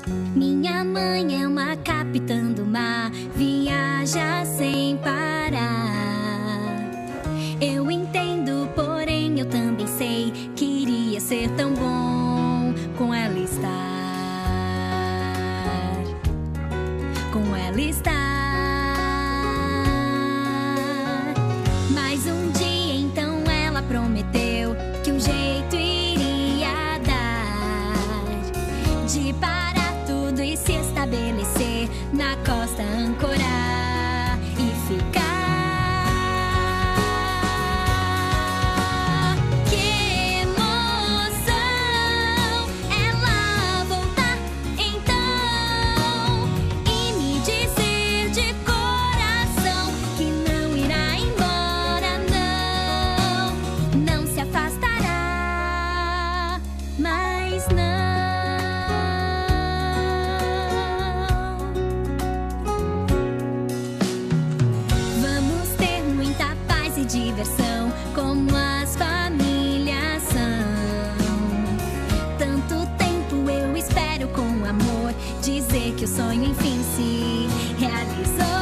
Minha mãe é uma capitã do mar, viaja sem parar. Eu entendo, porém eu também sei que iria ser tão bom com ela estar. Com ela estar. Mas um dia então ela prometeu que um jeito iria dar de parar tudo e se estabelecer na costa, ancorar e ficar. Que emoção ela voltar então e me dizer de coração que não irá embora, não se afastará, mas não. Diversão, como as famílias são. Tanto tempo eu espero com amor dizer que o sonho enfim se realizou.